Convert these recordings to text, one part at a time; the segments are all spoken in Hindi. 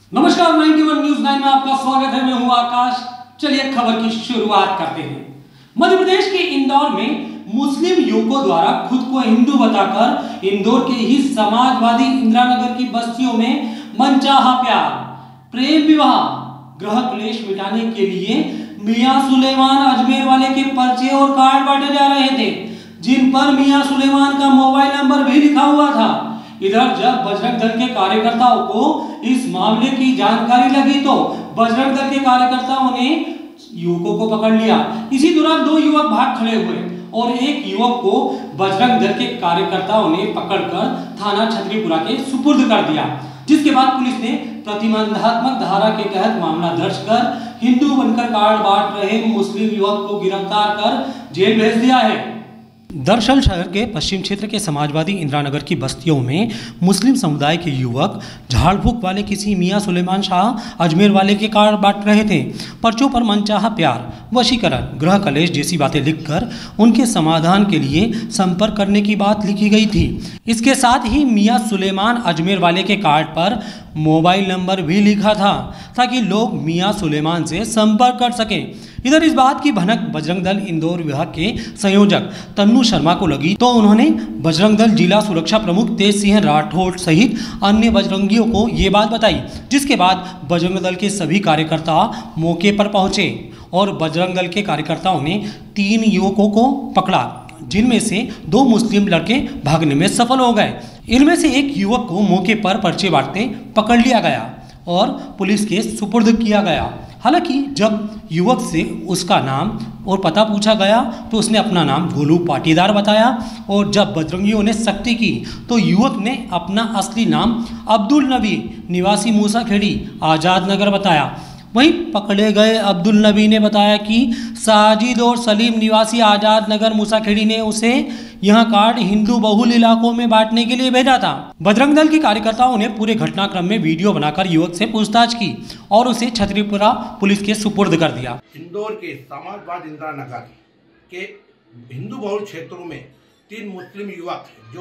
नमस्कार, 91 न्यूज 9 में आपका स्वागत है। मैं हूं आकाश। चलिए खबर की शुरुआत करते हैं। मध्य प्रदेश के इंदौर में मुस्लिम युवकों द्वारा खुद को हिंदू बताकर इंदौर के ही समाजवादी इंदिरानगर की बस्तियों में मनचाहा प्यार, प्रेम विवाह, ग्रह क्लेश मिटाने के लिए मियां सुलेमान अजमेर वाले के पर्चे और कार्ड बांटे जा रहे थे, जिन पर मियां सुलेमान का मोबाइल नंबर भी लिखा हुआ था। इधर जब बजरंग दल के कार्यकर्ताओं को इस मामले की जानकारी लगी तो बजरंग दल के कार्यकर्ताओं ने युवकों को पकड़ लिया। इसी दौरान दो युवक भाग खड़े हुए और एक युवक को बजरंग दल के कार्यकर्ताओं ने पकड़कर थाना छतरीपुरा के सुपुर्द कर दिया, जिसके बाद पुलिस ने प्रतिबंधात्मक धारा के तहत मामला दर्ज कर हिंदू बनकर कार्ड बांट रहे मुस्लिम युवक को गिरफ्तार कर जेल भेज दिया है। दरअसल शहर के पश्चिम क्षेत्र के समाजवादी इंदिरानगर की बस्तियों में मुस्लिम समुदाय के युवक झाड़ फूक वाले किसी मियां सुलेमान शाह अजमेर वाले के कार्ड बांट रहे थे। पर्चों पर मनचाहा प्यार, वशीकरण, ग्रह कलेश जैसी बातें लिखकर उनके समाधान के लिए संपर्क करने की बात लिखी गई थी। इसके साथ ही मियां सुलेमान अजमेर वाले के कार्ड पर मोबाइल नंबर भी लिखा था ताकि लोग मियां सुलेमान से संपर्क कर सकें। इधर इस बात की भनक बजरंग दल इंदौर विभाग के संयोजक तन्नू शर्मा को लगी तो उन्होंने बजरंग दल जिला सुरक्षा प्रमुख तेज सिंह राठौड़ सहित अन्य बजरंगियों को ये बात बताई, जिसके बाद बजरंग दल के सभी कार्यकर्ता मौके पर पहुंचे और बजरंग दल के कार्यकर्ताओं ने 3 युवकों को पकड़ा, जिनमें से 2 मुस्लिम लड़के भागने में सफल हो गए। इनमें से एक युवक को मौके पर पर्चे बांटते पकड़ लिया गया और पुलिस के सुपुर्द किया गया। हालांकि जब युवक से उसका नाम और पता पूछा गया तो उसने अपना नाम गोलू पाटीदार बताया और जब बजरंगियों ने सख्ती की तो युवक ने अपना असली नाम अब्दुल नबी निवासी मूसा खेड़ी आज़ाद नगर बताया। वहीं पकड़े गए अब्दुल नबी ने बताया कि साजिद और सलीम निवासी आज़ाद नगर मूसाखेड़ी ने उसे यहां कार्ड हिंदू बहुल इलाकों में बांटने के लिए भेजा था। बजरंग दल के कार्यकर्ताओं ने पूरे घटनाक्रम में वीडियो बनाकर युवक से पूछताछ की और उसे छतरीपुरा पुलिस के सुपुर्द कर दिया। इंदौर के समाजवादी इंदिरानगर के हिंदू बहुल क्षेत्रों में 3 मुस्लिम युवक जो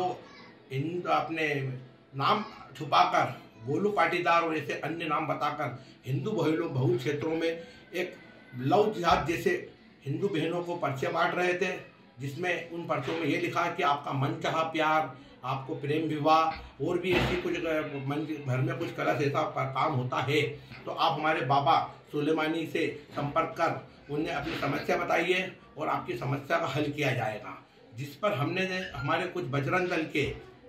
अपने नाम छुपाकर गोलू पाटीदार और ऐसे अन्य नाम बताकर हिंदू बहुल क्षेत्रों में एक लव जिहाद जैसे हिंदू बहनों को पर्चे बांट रहे थे, जिसमें उन पर्चों में ये लिखा है कि आपका मनचाहा प्यार, आपको प्रेम विवाह और भी ऐसी कुछ घर में कुछ कलश ऐसा काम होता है तो आप हमारे बाबा सुलेमानी से संपर्क कर उन्हें अपनी समस्या बताइए और आपकी समस्या का हल किया जाएगा। जिस पर हमने हमारे कुछ बजरंग दल के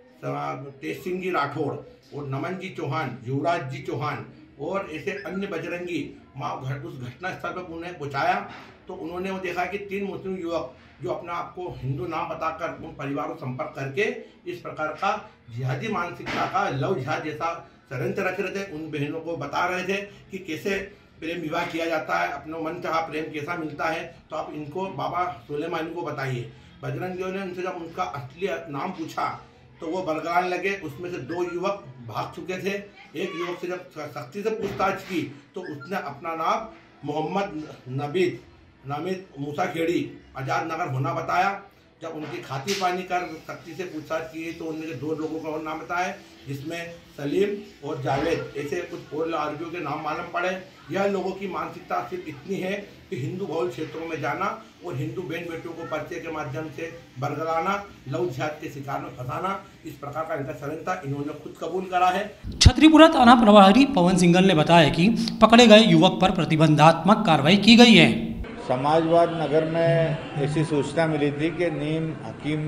तेज सिंह जी राठौड़ और नमन जी चौहान, युवराज जी चौहान और ऐसे अन्य बजरंगी उस घटना स्थल पर उन्हें पहुँचाया तो उन्होंने वो देखा कि 3 मुस्लिम युवक जो अपना आपको हिंदू नाम बताकर उन परिवारों से संपर्क करके इस प्रकार का जिहादी मानसिकता का लव जिहाद जैसा षड्यंत्र रच रहे थे। उन बहनों को बता रहे थे कि कैसे प्रेम विवाह किया जाता है, अपना मन चाहा प्रेम कैसा मिलता है, तो आप इनको बाबा सुलेमानी को बताइए। बजरंगियों ने उनसे जब उनका असली नाम पूछा तो वो बरगलाने लगे। उसमें से 2 युवक भाग चुके थे। एक युवक से जब सख्ती से पूछताछ की तो उसने अपना नाम मोहम्मद नामिद मूसाखेड़ी आज़ाद नगर होना बताया। जब उनकी खातिर पानी कर सख्ती से पूछताछ की तो उनमें 2 लोगों का और नाम बताया, जिसमें सलीम और जावेद ऐसे कुछ और आरोपियों के नाम मालूम पड़े। यह लोगों की मानसिकता सिर्फ इतनी है कि हिंदू बहुल क्षेत्रों में जाना और हिंदू बहन बेटियों को पर्चे के माध्यम से बरगलाना, लव जिहाद के शिकार में फंसाना, इस प्रकार का इनका षड्यंत्र इन्होंने खुद कबूल करा है। छतरीपुरा थाना प्रभारी पवन सिंघल ने बताया कि पकड़े गए युवक पर प्रतिबंधात्मक कार्रवाई की गई है। समाजवाद नगर में ऐसी सूचना मिली थी कि नीम हकीम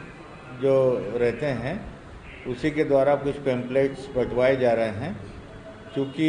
जो रहते हैं उसी के द्वारा कुछ पैम्पलेट्स बंटवाए जा रहे हैं। क्योंकि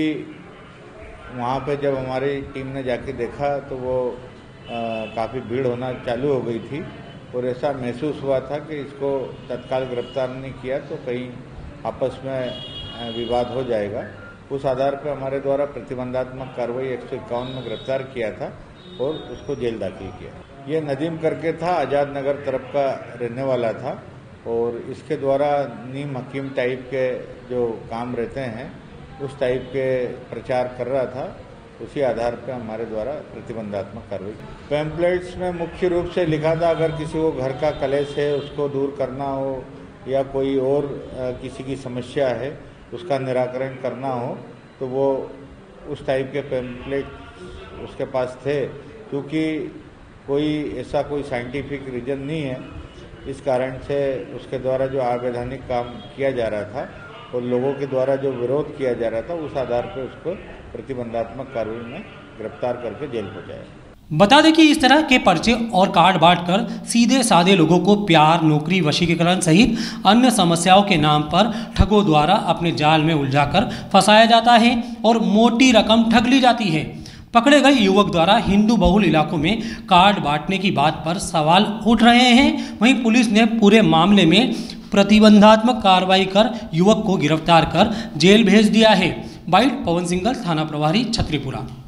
वहाँ पे जब हमारी टीम ने जाके देखा तो वो काफ़ी भीड़ होना चालू हो गई थी और ऐसा महसूस हुआ था कि इसको तत्काल गिरफ्तार नहीं किया तो कहीं आपस में विवाद हो जाएगा। उस आधार पर हमारे द्वारा प्रतिबंधात्मक कार्रवाई 151 में गिरफ्तार किया था और उसको जेल दाखिल किया। ये नदीम करके था, आज़ाद नगर तरफ का रहने वाला था और इसके द्वारा नीम हकीम टाइप के जो काम रहते हैं उस टाइप के प्रचार कर रहा था। उसी आधार पर हमारे द्वारा प्रतिबंधात्मक कार्रवाई। पैम्पलेट्स में मुख्य रूप से लिखा था अगर किसी को घर का कलेश है उसको दूर करना हो या कोई और किसी की समस्या है उसका निराकरण करना हो तो वो उस टाइप के पैम्पलेट उसके पास थे। क्योंकि ऐसा कोई साइंटिफिक रीज़न नहीं है, इस कारण से उसके द्वारा जो अवैधानिक काम किया जा रहा था और लोगों के द्वारा जो विरोध किया जा रहा था, उस आधार पर उसको प्रतिबंधात्मक कार्रवाई में गिरफ्तार करके जेल पहुंचाया। बता दें कि इस तरह के पर्चे और कार्ड बांटकर सीधे साधे लोगों को प्यार, नौकरी, वशीकरण सहित अन्य समस्याओं के नाम पर ठगों द्वारा अपने जाल में उलझाकर फंसाया जाता है और मोटी रकम ठग ली जाती है। पकड़े गए युवक द्वारा हिंदू बहुल इलाकों में कार्ड बांटने की बात पर सवाल उठ रहे हैं। वहीं पुलिस ने पूरे मामले में प्रतिबंधात्मक कार्रवाई कर युवक को गिरफ्तार कर जेल भेज दिया है। बाइट पवन सिंघल, थाना प्रभारी, छतरीपुरा।